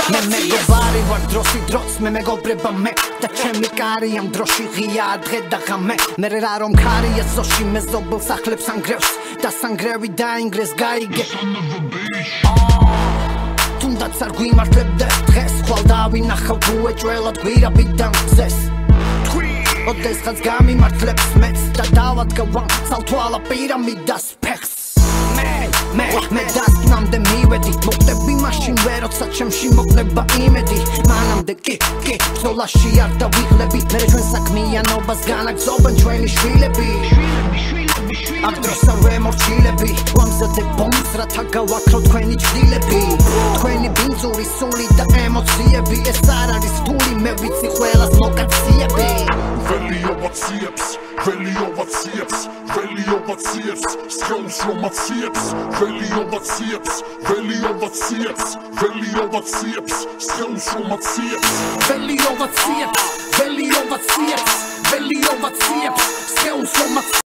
მე მეგობარი ვარ დროსი დროც მე მეგობრება მე და ჩემი კარი ამ დროში ღია დღე და ღამე მე რა რომ ქარია ზოში მეზობელ სახლებს ანგრევს და სანგრევი დაინგრეს გაიგე თუნდაც არ გვიმართლებდა დღეს ხვალ დავინახავ თუ ეჭველად გვირაბიდან გზეს ოდესღაც გამიმართლებს მეც და დავადგავ ცალთვალა პირამიდას ფეხს მე დასკვნამდე მივედი მოხდები მაშინ ვეროცა ჩემში მოკლება იმედი მანამდე კი ბრძოლაში არ დავიღლები მე ჩვენ საქმიანობას განაგზობენ ჩვენი შვილები აქ დროს არ ვემორჩილები ვამზადებ ბომბს რათა გავაქრო თქვენი ჩრდილები თქვენი ბინძური სული და ემოციები ეს არ არის ფული მე ვიცი ყველას მოკაციები Skills from my tips, skills from my tips.